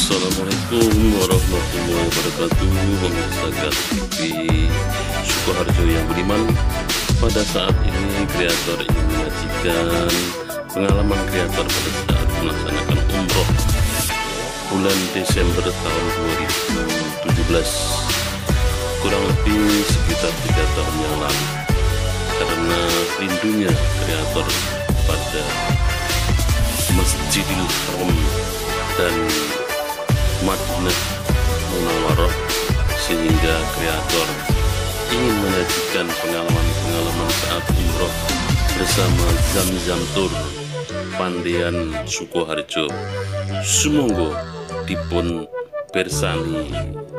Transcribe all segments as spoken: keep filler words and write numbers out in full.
Assalamualaikum warahmatullahi wabarakatuh. Pemirsa Kreatif T V Sukoharjo yang beriman, pada saat ini kreator ingin menyajikan pengalaman kreator pada saat melaksanakan umroh bulan Desember tahun dua ribu tujuh belas, kurang lebih sekitar tiga tahun yang lalu. Karena rindunya kreator pada Masjidil Haram dan Madinah Munawwarah, sehingga kreator ingin menyajikan pengalaman-pengalaman saat umroh bersama Zamzam Tour Pandean Sukoharjo. Sumangga dipun bersani.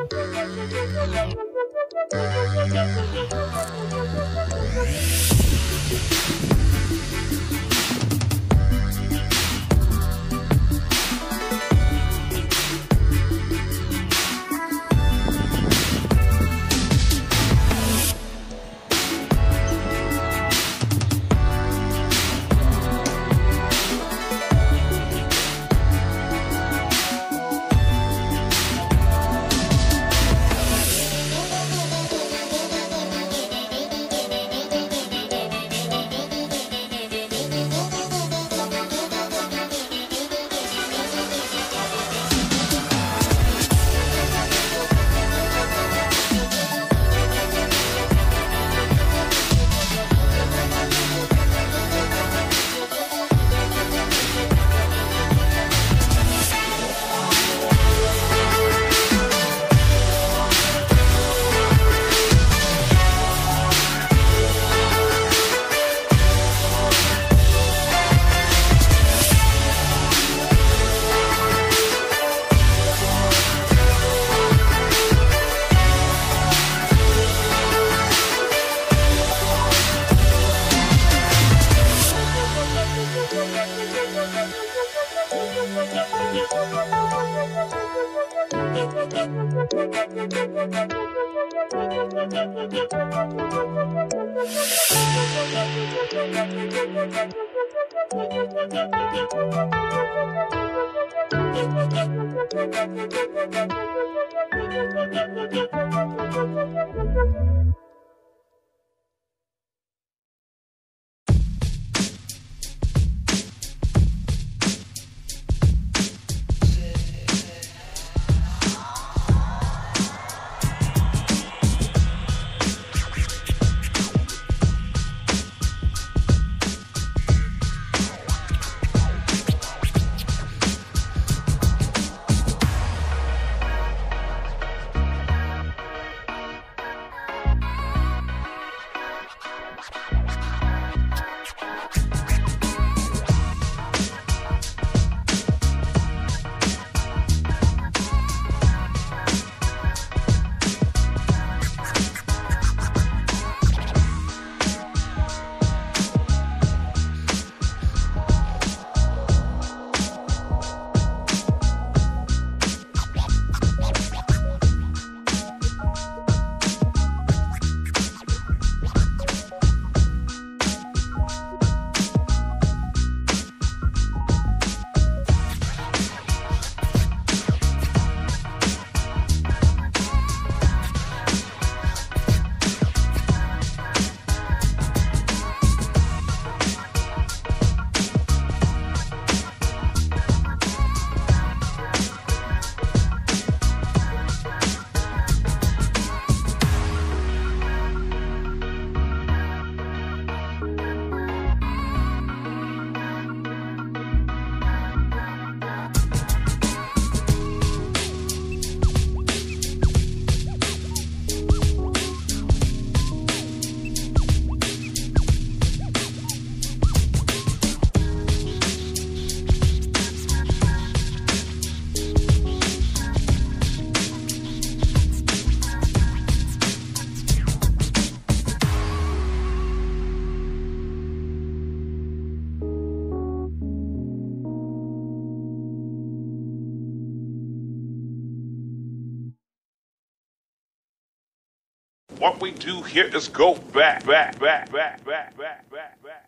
What we do here is go back, back, back, back, back, back, back, back.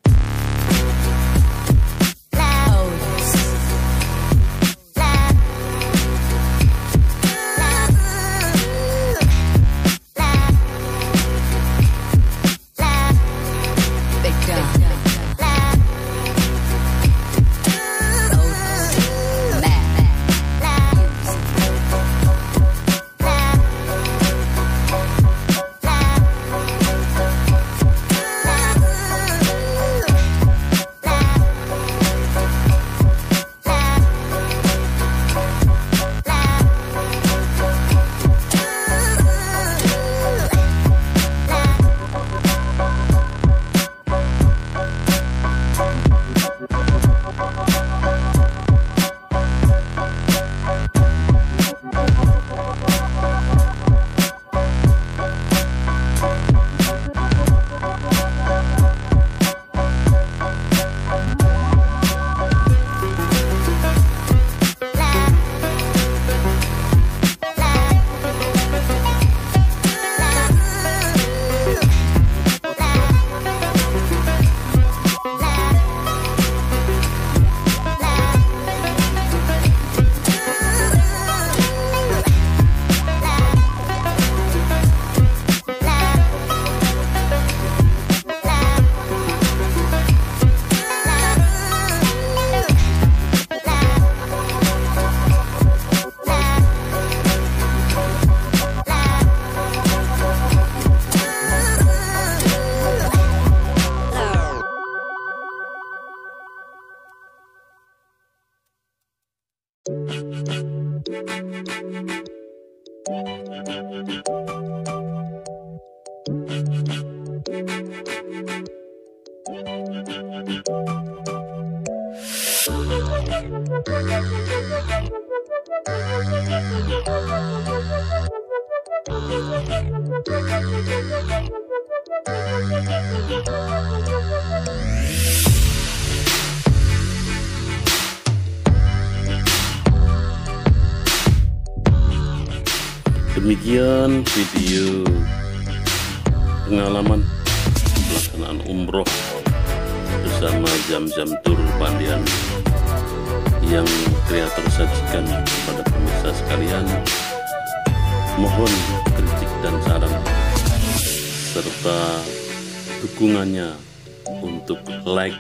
Demikian video pengalaman pelaksanaan umroh bersama jam-jam tur Pandian yang kreator sajikan kepada pemirsa sekalian. Mohon kritik dan saran serta dukungannya untuk like,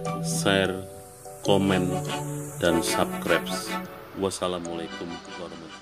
share, komen, dan subscribe. Wassalamualaikum warahmatullahi wabarakatuh.